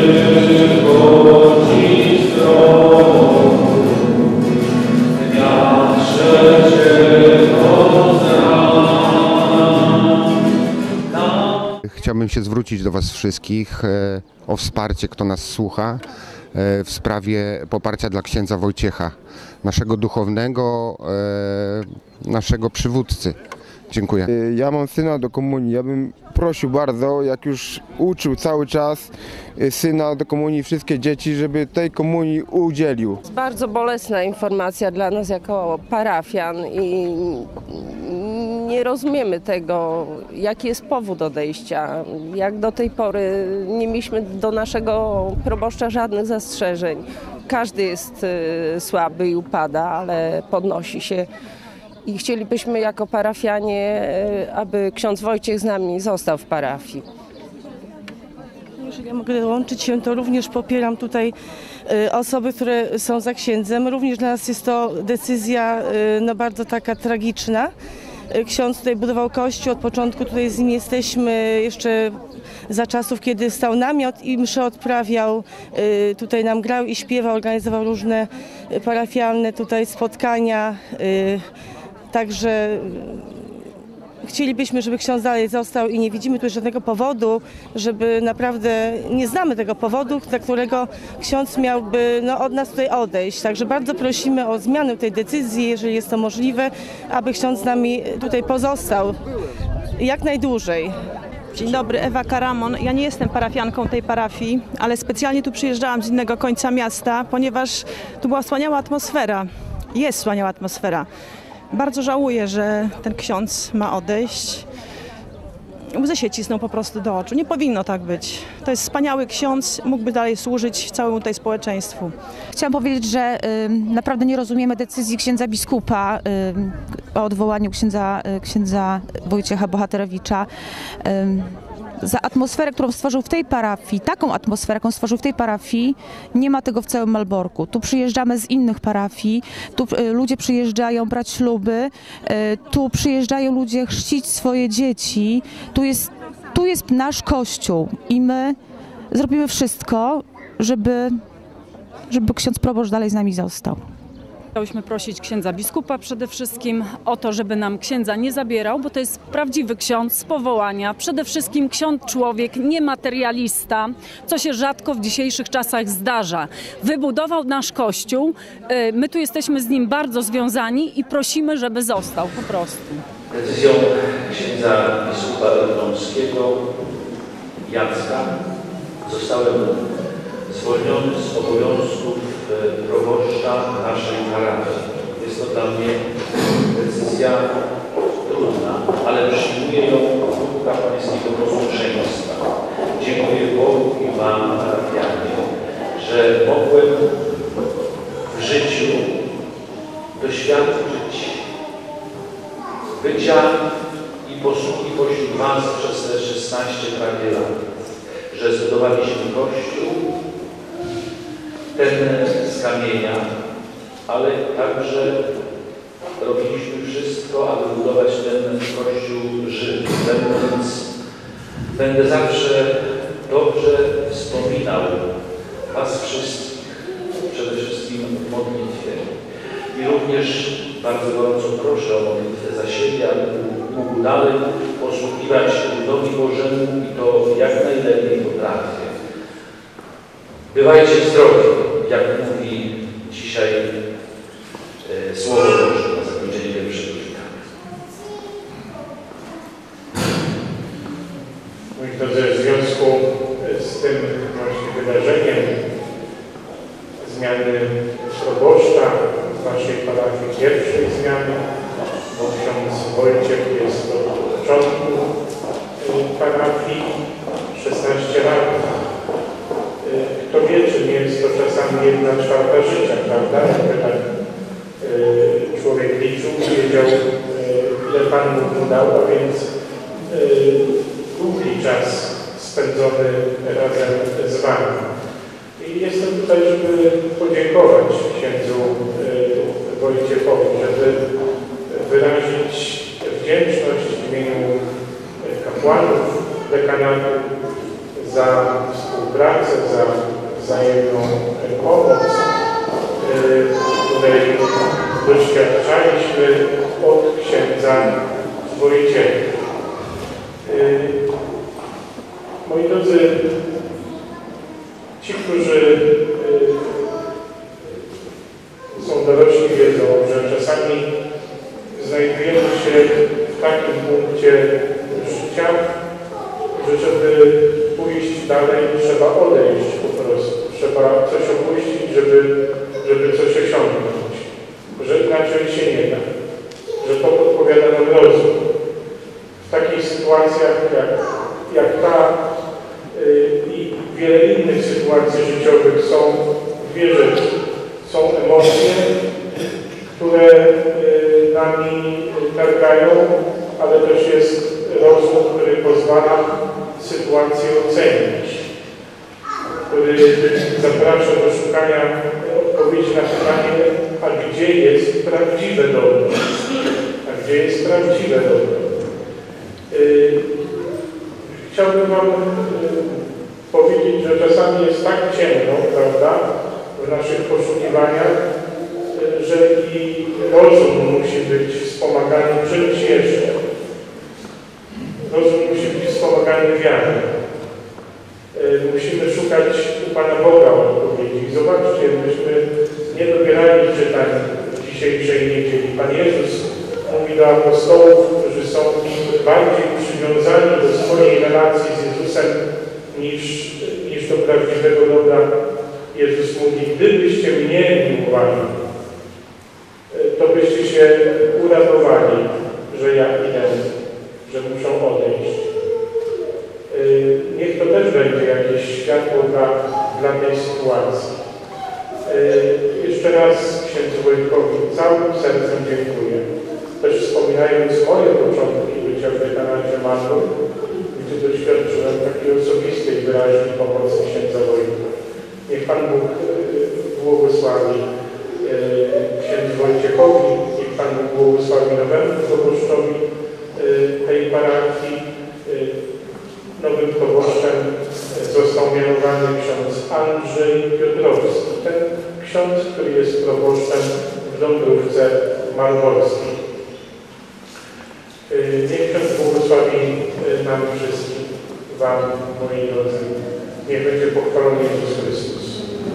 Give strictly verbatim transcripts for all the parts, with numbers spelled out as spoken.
Chciałbym się zwrócić do Was wszystkich o wsparcie, kto nas słucha, w sprawie poparcia dla księdza Wojciecha, naszego duchownego, naszego przywódcy. Dziękuję. Ja mam syna do komunii. Ja bym prosił bardzo, jak już uczył cały czas syna do komunii, wszystkie dzieci, żeby tej komunii udzielił. To bardzo bolesna informacja dla nas jako parafian i nie rozumiemy tego, jaki jest powód odejścia. Jak do tej pory nie mieliśmy do naszego proboszcza żadnych zastrzeżeń. Każdy jest słaby i upada, ale podnosi się. I chcielibyśmy jako parafianie, aby ksiądz Wojciech z nami został w parafii. Jeżeli ja mogę dołączyć się, to również popieram tutaj osoby, które są za księdzem. Również dla nas jest to decyzja no, bardzo taka tragiczna. Ksiądz tutaj budował kościół, od początku tutaj z nim jesteśmy jeszcze za czasów, kiedy stał namiot i mszę odprawiał, tutaj nam grał i śpiewał, organizował różne parafialne tutaj spotkania. Także chcielibyśmy, żeby ksiądz dalej został i nie widzimy tu żadnego powodu, żeby naprawdę, nie znamy tego powodu, dla którego ksiądz miałby no, od nas tutaj odejść. Także bardzo prosimy o zmianę tej decyzji, jeżeli jest to możliwe, aby ksiądz z nami tutaj pozostał jak najdłużej. Dzień dobry, Ewa Karamon. Ja nie jestem parafianką tej parafii, ale specjalnie tu przyjeżdżałam z innego końca miasta, ponieważ tu była wspaniała atmosfera. Jest wspaniała atmosfera. Bardzo żałuję, że ten ksiądz ma odejść. Łzy się cisną po prostu do oczu. Nie powinno tak być. To jest wspaniały ksiądz, mógłby dalej służyć całemu tutaj społeczeństwu. Chciałam powiedzieć, że y, naprawdę nie rozumiemy decyzji księdza biskupa y, o odwołaniu księdza, y, księdza Wojciecha Bohaterowicza. Y, Za atmosferę, którą stworzył w tej parafii, taką atmosferę, jaką stworzył w tej parafii, nie ma tego w całym Malborku. Tu przyjeżdżamy z innych parafii, tu y, ludzie przyjeżdżają brać śluby, y, tu przyjeżdżają ludzie chrzcić swoje dzieci. Tu jest, tu jest nasz kościół i my zrobimy wszystko, żeby, żeby ksiądz proboszcz dalej z nami został. Chciałyśmy prosić księdza biskupa przede wszystkim o to, żeby nam księdza nie zabierał, bo to jest prawdziwy ksiądz z powołania. Przede wszystkim ksiądz człowiek, nie materialista, co się rzadko w dzisiejszych czasach zdarza. Wybudował nasz kościół, my tu jesteśmy z nim bardzo związani i prosimy, żeby został po prostu. Decyzją księdza biskupa elbląskiego Jacka zostałem zwolniony z obowiązków proboszcza naszej parafii. Jest to dla mnie decyzja trudna, ale przyjmuję ją w duchu kapłańskiego posłuszeństwa. Dziękuję Bogu i Wam, parafianie, że mogłem w życiu doświadczyć bycia i posługi pośród Was przez te szesnaście prawie lat, że zbudowaliśmy Kościół, ten z kamienia, ale także robiliśmy wszystko, aby budować ten Kościół żywy. Będąc, będę zawsze dobrze wspominał Was wszystkich, przede wszystkim w modlitwie. I również bardzo gorąco proszę o modlitwę za siebie, aby mógł dalej posługiwać ludowi Bożemu i to jak najlepiej potrafię. Bywajcie zdrowi, jak mówi dzisiaj e, Słowo Boże na zakończenie pierwszego czytania. Moi drodzy, w związku z tym właśnie wydarzeniem zmiany proboszcza w naszej parafii, pierwszej zmiany, bo ksiądz Wojciech jest od początku parafii, szesnaście lat. Kto wie, czy nie jest to czasami jedna czwarta życia, prawda? Jakby tak y, człowiek liczył, wiedział, y, ile Pan mu dał, a więc y, długi czas spędzony razem z Wami. I jestem tutaj, żeby podziękować księdzu y, Wojciechowi, żeby wyrazić wdzięczność w imieniu kapłanów dekanatu za współpracę. pracę, za wzajemną pomoc, której doświadczaliśmy od księdza Wojciecha. Moi drodzy, ci, którzy są dorośli, wiedzą, że czasami znajdujemy się w takim punkcie życia, że żeby pójść dalej, trzeba odejść po prostu. Trzeba coś opuścić, żeby, żeby coś osiągnąć. Że inaczej się nie da. Że to podpowiada nam rozum. W takich sytuacjach jak, jak ta yy, i wiele innych sytuacji życiowych są dwie rzeczy. Są emocje, które yy, nami targają, ale też jest rozum, który pozwala sytuację ocenić, który zaprasza do szukania odpowiedzi na pytanie, a gdzie jest prawdziwe dobro? A gdzie jest prawdziwe dobro? Yy, chciałbym Wam yy, powiedzieć, że czasami jest tak ciemno, prawda, w naszych poszukiwaniach, yy, że i rozum musi być wspomagany czymś jeszcze. Rozum musi być wspomagany wiarą. Musimy szukać u Pana Boga odpowiedzi. Zobaczcie, myśmy nie dobierali czytań dzisiejszej niedzieli. Pan Jezus mówi do apostołów, którzy są bardziej przywiązani do swojej relacji z Jezusem niż, niż do prawdziwego dobra. Jezus mówi, gdybyście mnie miłowali, to byście się uradowali, że ja idę, że muszą odejść. Niech to też będzie jakieś światło dla, dla tej sytuacji. Jeszcze raz księdzu Wojtkowi całym sercem dziękuję. Też wspominając moje początki bycia w dekanacie Mandu, gdzie doświadczyłem takiej osobistej, wyraźnej pomocy księdza Wojtka. Niech Pan Bóg błogosławi księdzu Wojciechowi, niech Pan Bóg błogosławi nowemu proboszczowi tej parafii. Nowym proboszczem został mianowany ksiądz Andrzej Piotrowski. Ten ksiądz, który jest proboszczem w Dąbrówce Malborskiej. Niech ksiądz błogosławi nam wszystkim, Wam, moi drodzy. Niech będzie pochwalony Jezus Chrystus.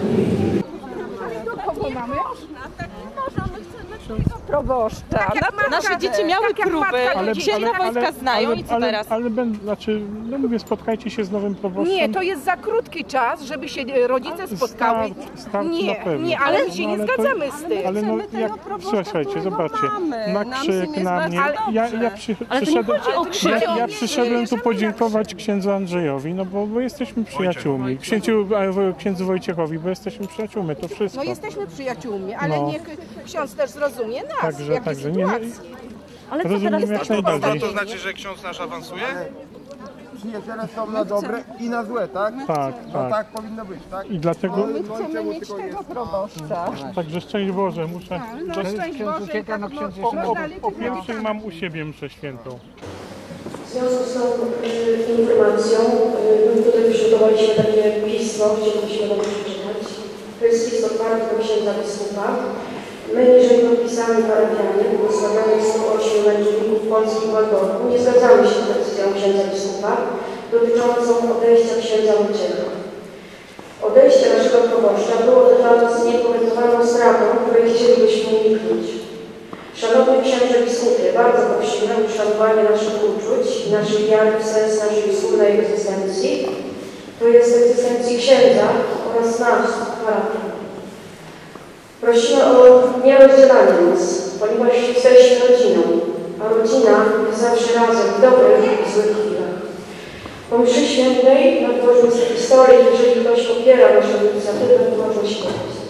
Proboszcza. Tak nasze dzieci miały tak próby, ale księdza Wojtka znają ale, i co ale, teraz? Ale, ale znaczy, no mówię, spotkajcie się z nowym proboszczem. Nie, to jest za krótki czas, żeby się rodzice spotkały. Start, start nie, na pewno. nie, ale my się no, nie ale zgadzamy to, z tym. Ale no, jak, słuchajcie, zobaczcie, na krzyk na mnie, ja, ja, przy, przyszedłem, ja, ja przyszedłem tu podziękować księdzu Andrzejowi, no bo, bo jesteśmy przyjaciółmi, księciu, księdzu Wojciechowi, bo jesteśmy przyjaciółmi, to wszystko. No jesteśmy przyjaciółmi, ale no. niech ksiądz też zrozumie nas, Także, jakiej także, sytuacji. Nie, ale rozumiem jak najbardziej. To znaczy, że ksiądz nasz awansuje? Nie, teraz są na dobre i na złe, tak? Tak, No tak. tak powinno być, tak? I dlatego... My chcemy mieć tego proboszcza. Także szczęść Boże, muszę... No szczęść Boże, i tak O, o, o pierwszej mam u siebie mszę świętą. W związku z tą y, informacją y, my tutaj przygotowaliśmy takie pismo, chcielibyśmy wam przeczytać. To jest list otwarty do księdza biskupa. My, niżej podpisani parafianie, błogosławionych sto ośmiu męczenników Polski i Waldorfu, nie zgadzamy się z decyzją księdza biskupa dotyczącą odejścia księdza Wojciecha. Odejście naszego proboszcza było dla nas niekomentowaną stratą, której chcielibyśmy uniknąć. Szanowny księże biskupie, bardzo prosimy o uszanowanie naszych uczuć i naszej wiary w sens naszej wspólnej egzystencji, to jest egzystencji księdza oraz nas, parafian. Prosimy o nierozdzielanie nas, ponieważ jesteśmy rodziną, a rodzina jest zawsze razem w dobrych i złych chwilach. Po mszy świętej na dworze historii, jeżeli ktoś popiera naszą inicjatywę, to można się podpisać.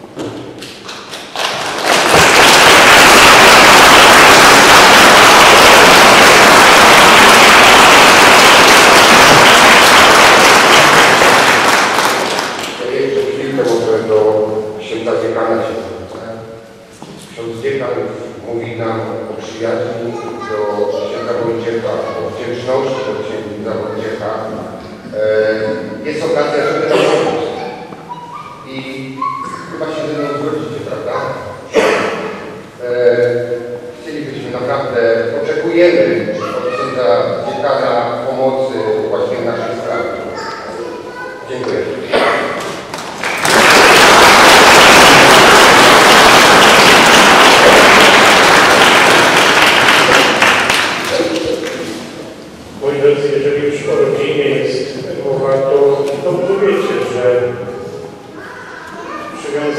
Ksiądz dziekan mówi nam o przyjaźni do księdza Wojciecha, o wdzięczności do księdza Wojciecha. Jest okazja, żeby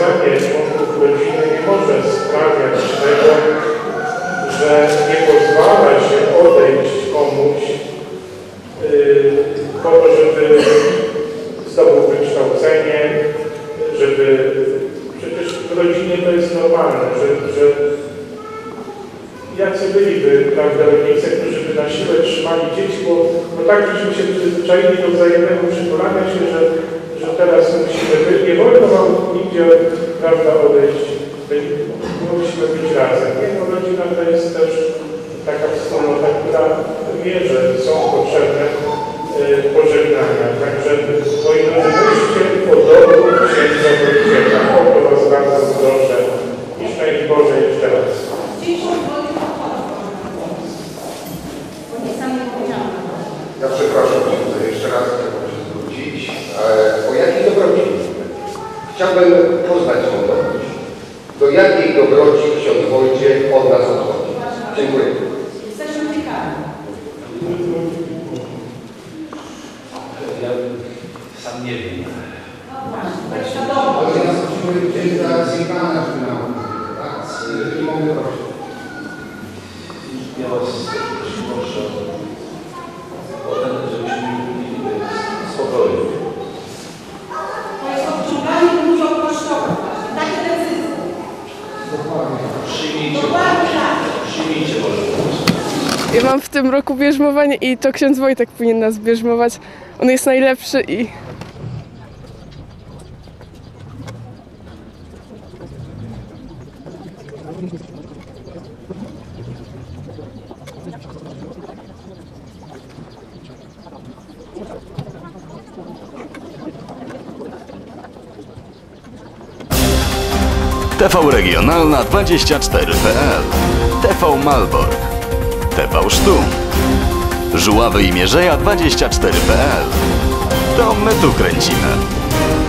zobowiązanie członków rodziny nie może sprawiać tego, że nie pozwala się odejść komuś yy, po to, żeby zdobył wykształcenie, żeby... Przecież w rodzinie to jest normalne, że, że jacy byliby, prawda, rodzice, którzy by na siłę trzymali dzieci, bo, bo tak żeśmy się przyzwyczaili do wzajemnego przytulania się, że, że teraz musimy być, nie wolno wam nigdzie, prawda, odejść, musimy być razem. Nie, no, rodzina to jest też taka wspólnota, która wie, że są potrzebne y, pożegnania. Także moi drodzy, myślcie o dobru księdza Wojciecha. O to was bardzo proszę. I szczęść Boże jeszcze raz. Ja przepraszam, że jeszcze raz chciałbym się zwrócić. E, o jakiej dobroci? Chciałbym poznać tą dobroć. Do jakiej dobroci ksiądz Wojciech od nas odchodzi? Dziękuję. Ja sam nie wiem. Ale nas musimy gdzieś zjebane w tym nauce, tak? I mogę prosić. Ja was proszę o ten, żebyśmy mieli spokoju. To jest odciąganie ludzi od kościoła. Takie decyzje. Przyjmijcie, przyjmijcie Boże. Ja mam w tym roku bierzmowanie i to ksiądz Wojtek powinien nas bierzmować. On jest najlepszy i... T V Regionalna dwadzieścia cztery kropka p l, T V Malbork, T V Sztum, Żuławy i Mierzeja dwadzieścia cztery kropka p l. To my tu kręcimy.